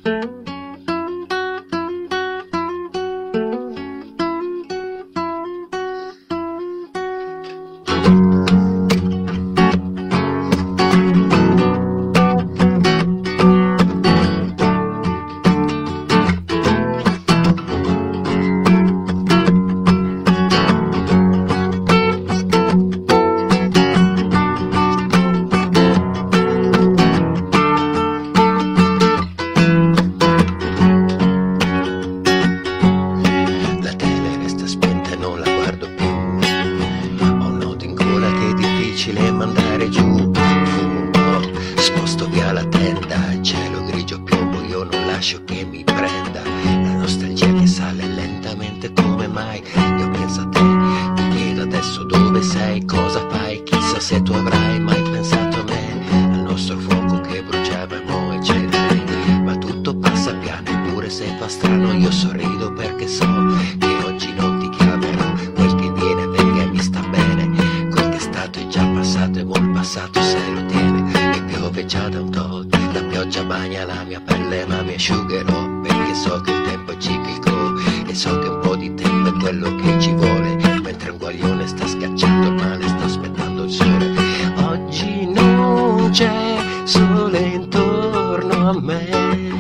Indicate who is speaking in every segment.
Speaker 1: Mandare giù, fumo un po', sposto via la tenda, cielo grigio piombo, io non lascio che mi prenda la nostalgia che sale lentamente. Come mai io penso a te, ti chiedo adesso dove sei, cosa fai, chissà se tu avrai mai pensato a me, al nostro fuoco che bruciava e mo' è cenere, ma tutto passa piano, eppure se fa strano io sorrido perché so che oggi non ti chiamerò, quel che viene venga e mi sta bene, quel che è stato è già passato e mo' il passato se lo tiene, e piove già da un tot, la pioggia bagna la mia pelle ma mi asciugherò, perché so che il tempo è ciclico e so che un po' di tempo è quello che ci vuole, mentre un guaglione sta scacciando il male, sta aspettando il sole. Oggi non c'è sole intorno a me,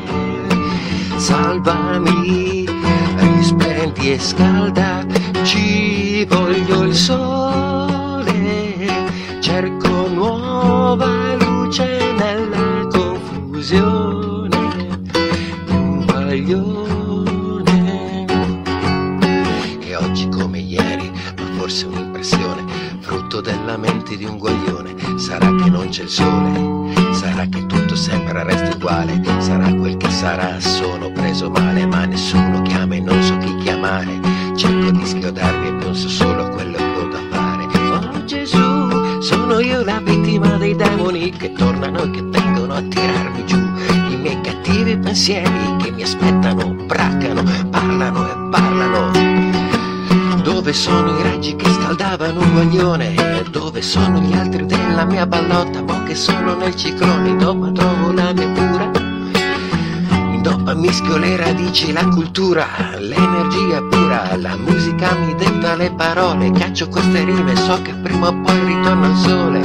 Speaker 1: salvami, risplendi e scalda, ci voglio il sole, cerco nuova luce nella confusione, un guaglione. E oggi come ieri, ma forse un'impressione, frutto della mente di un guaglione. Sarà che non c'è il sole, sarà che tutto sembra resta uguale, sarà quel che sarà, sono preso male, ma nessuno chiama e non so chi chiamare, cerco di schiodarmi e penso solo a quello che ho da fare. Oh Gesù, sono io la vittima dei demoni che tornano e che vengono a tirarmi giù, i miei cattivi pensieri che mi aspettano, braccano, parlano e parlano. Dove sono i raggi che scaldavano un guaglione? Dove sono gli altri della mia ballotta? Mo' che sono nel ciclone, in doppa trovo la mia cura, in doppa mischio le radici, la cultura, l'energia pura, la musica mi detta le parole, caccio queste rime, so che prima o poi ritorno al sole.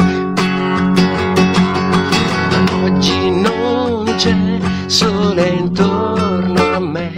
Speaker 1: Ma oggi non c'è sole intorno a me,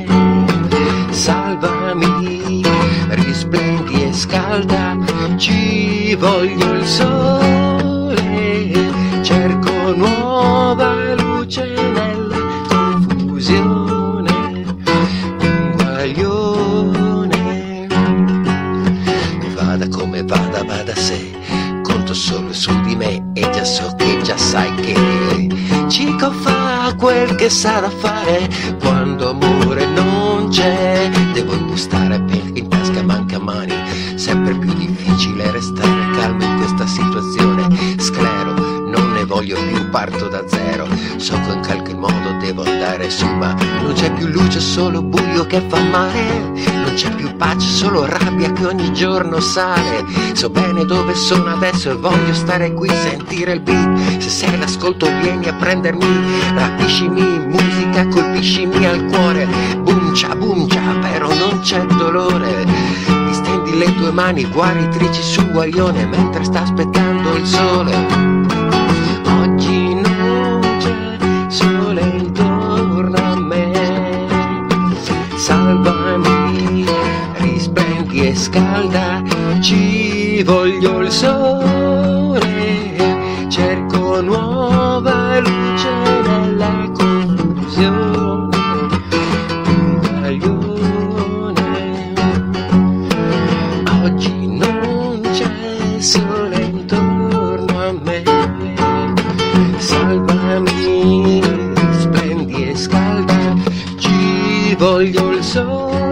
Speaker 1: salvami, risplendi e scalda, ci voglio il sole, cerco nuova luce nella confusione, un guaglione. Vada come vada, vada se, conto solo su di me e già so che già sai che Cico fa quel che sa da fare, quando amore non c'è, devo impostare perché in tasca manca mani, sempre più difficile restare calmo in questa situazione, sclero, non ne voglio più, parto da zero, so che in qualche modo devo andare su, ma non c'è più luce, solo buio che fa male, non c'è più pace, solo rabbia che ogni giorno sale, so bene dove sono adesso e voglio stare qui, sentire il beat, se sei l'ascolto vieni a prendermi, rapiscimi, musica colpiscimi al cuore, buncia, però non c'è dolore, distendi le tue mani guaritrici su un guaglione mentre sta aspettando il sole. Oggi non c'è sole intorno a me, salvami, risplendi e scalda, ci voglio il sole, cerco nuova luce nella confusione, un guaglione. Oggi non c'è sole intorno a me, salvami, splendi e scalda, ci voglio il sole,